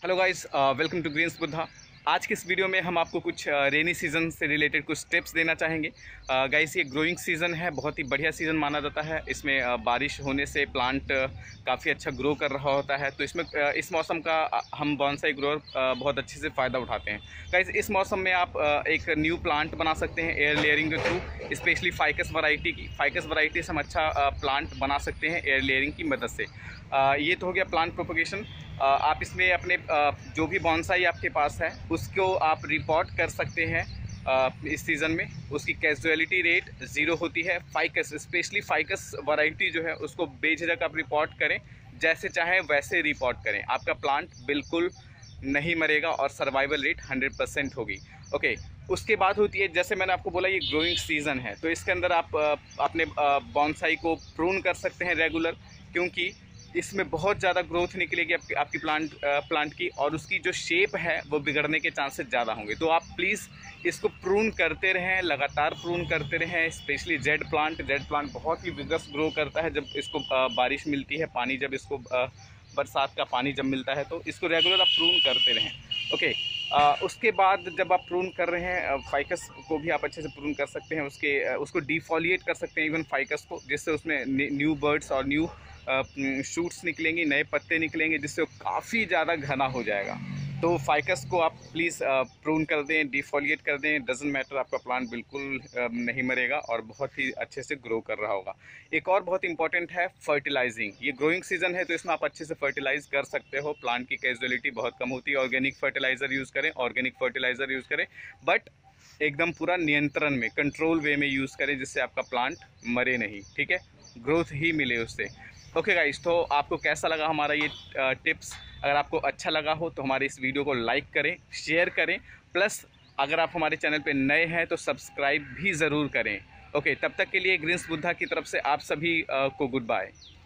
Hello guys, welcome to Greens Buddha. आज की इस वीडियो में हम आपको कुछ रेनी सीज़न से रिलेटेड कुछ टिप्स देना चाहेंगे। गाइस, ये ग्रोइंग सीज़न है, बहुत ही बढ़िया सीज़न माना जाता है। इसमें बारिश होने से प्लांट काफ़ी अच्छा ग्रो कर रहा होता है, तो इसमें इस मौसम का हम बॉन्साई ग्रोअर बहुत अच्छे से फ़ायदा उठाते हैं। गाइस, इस मौसम में आप एक न्यू प्लांट बना सकते हैं एयर लेयरिंग के थ्रू, स्पेशली फाइकस वैरायटी की। फाइकस वैरायटी से हम अच्छा प्लांट बना सकते हैं एयर लेयरिंग की मदद से। ये तो हो गया प्लांट प्रोपगेशन। आप इसमें अपने जो भी बॉन्साई आपके पास है उसको आप रिपोर्ट कर सकते हैं। इस सीज़न में उसकी कैजुअलिटी रेट 0 होती है। फाइकस, स्पेशली फाइकस वैरायटी जो है उसको बेझिझक आप रिपोर्ट करें, जैसे चाहें वैसे रिपोर्ट करें, आपका प्लांट बिल्कुल नहीं मरेगा और सर्वाइवल रेट 100% होगी। ओके, उसके बाद होती है, जैसे मैंने आपको बोला, ये ग्रोइंग सीज़न है, तो इसके अंदर आप अपने बॉन्साई को प्रून कर सकते हैं रेगुलर, क्योंकि इसमें बहुत ज़्यादा ग्रोथ निकलेगी आपकी प्लांट की, और उसकी जो शेप है वो बिगड़ने के चांसेस ज़्यादा होंगे। तो आप प्लीज़ इसको प्रून करते रहें, लगातार प्रून करते रहें। स्पेशली जेड प्लांट बहुत ही विगरस ग्रो करता है जब इसको बारिश मिलती है, पानी जब इसको बरसात का पानी जब मिलता है, तो इसको रेगुलर आप प्रून करते रहें। ओके, उसके बाद जब आप प्रून कर रहे हैं, फाइकस को भी आप अच्छे से प्रून कर सकते हैं, उसको डिफोलिएट कर सकते हैं इवन फाइकस को, जिससे उसमें न्यू बर्ड्स और न्यू शूट्स निकलेंगी, नए पत्ते निकलेंगे, जिससे वो काफ़ी ज़्यादा घना हो जाएगा। तो फाइकस को आप प्लीज़ प्रून कर दें, डिफोलिएट कर दें, डजेंट मैटर, आपका प्लांट बिल्कुल नहीं मरेगा और बहुत ही अच्छे से ग्रो कर रहा होगा। एक और बहुत इंपॉर्टेंट है फर्टिलाइजिंग। ये ग्रोइंग सीजन है, तो इसमें आप अच्छे से फर्टिलाइज कर सकते हो। प्लांट की कैजुअलिटी बहुत कम होती है। ऑर्गेनिक फर्टिलाइज़र यूज़ करें, बट एकदम पूरा नियंत्रण में, कंट्रोल वे में यूज़ करें, जिससे आपका प्लांट मरे नहीं, ठीक है, ग्रोथ ही मिले उससे। ओके गाइस, तो आपको कैसा लगा हमारा ये टिप्स? अगर आपको अच्छा लगा हो तो हमारे इस वीडियो को लाइक करें, शेयर करें, प्लस अगर आप हमारे चैनल पे नए हैं तो सब्सक्राइब भी ज़रूर करें। ओके, तब तक के लिए ग्रीन्स बुद्धा की तरफ से आप सभी को गुड बाय।